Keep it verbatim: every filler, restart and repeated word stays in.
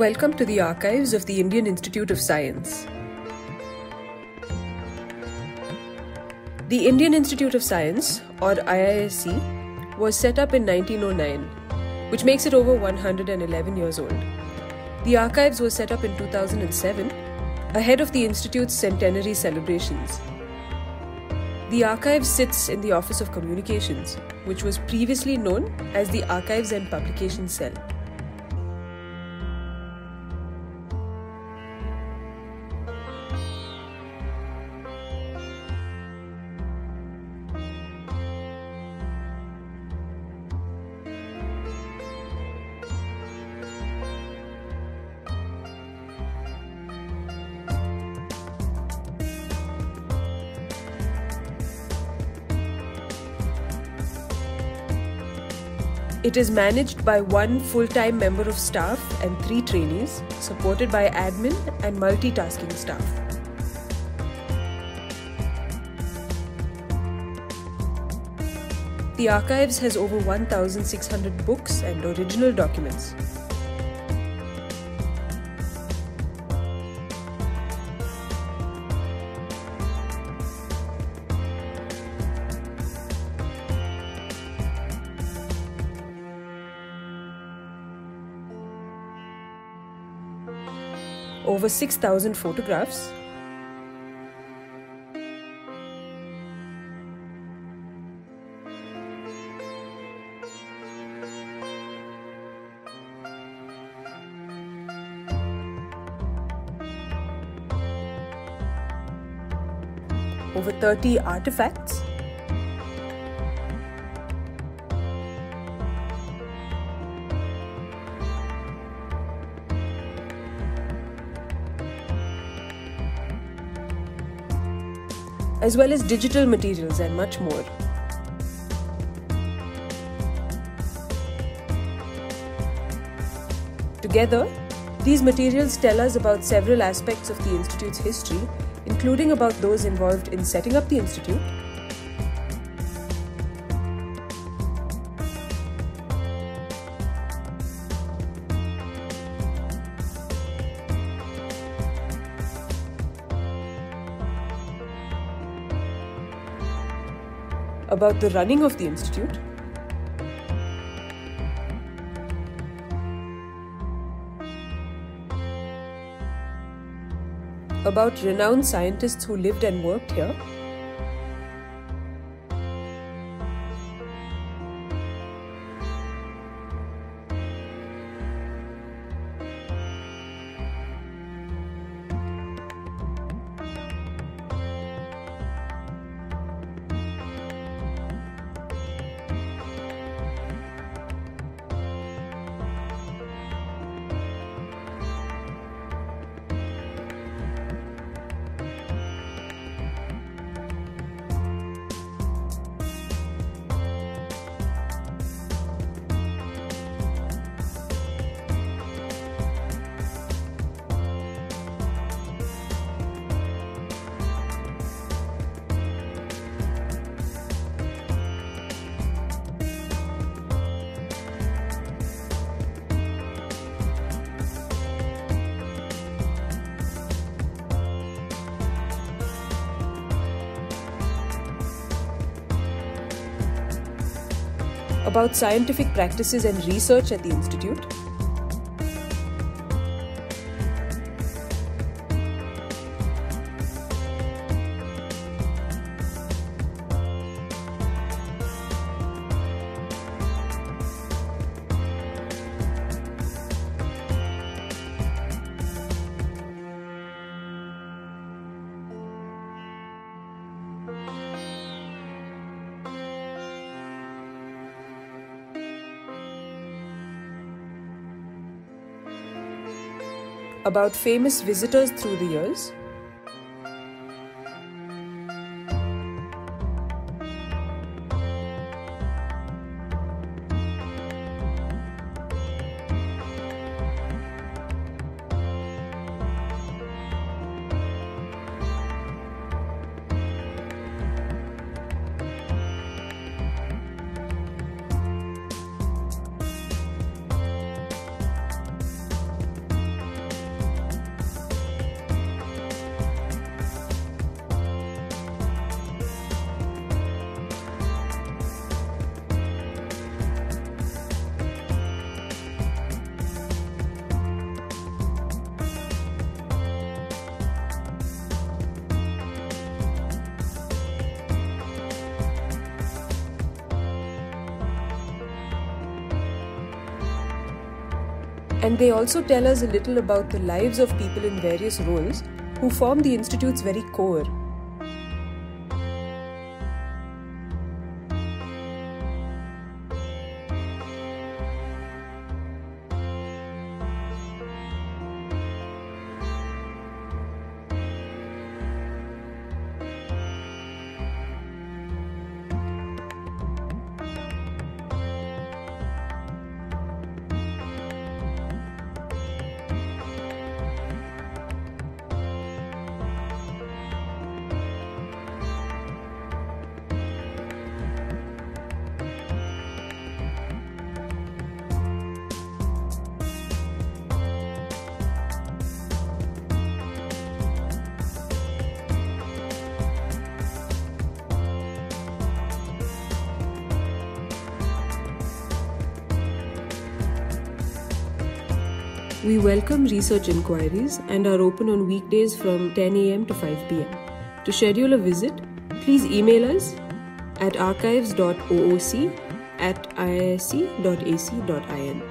Welcome to the archives of the Indian Institute of Science. The Indian Institute of Science, or I I S C, was set up in nineteen oh nine, which makes it over one hundred eleven years old. The archives was set up in two thousand seven, ahead of the Institute's centenary celebrations. The archive sits in the Office of Communications, which was previously known as the Archives and Publications Cell. It is managed by one full-time member of staff and three trainees, supported by admin and multitasking staff. The archives has over one thousand six hundred books and original documents. Over six thousand photographs, over thirty artifacts, as well as digital materials and much more. Together, these materials tell us about several aspects of the Institute's history, including about those involved in setting up the Institute, about the running of the Institute, about renowned scientists who lived and worked here, about scientific practices and research at the Institute, about famous visitors through the years, And they also tell us a little about the lives of people in various roles who form the Institute's very core. We welcome research inquiries and are open on weekdays from ten a m to five p m To schedule a visit, please email us at archives dot ooc at I I S C dot A C dot in.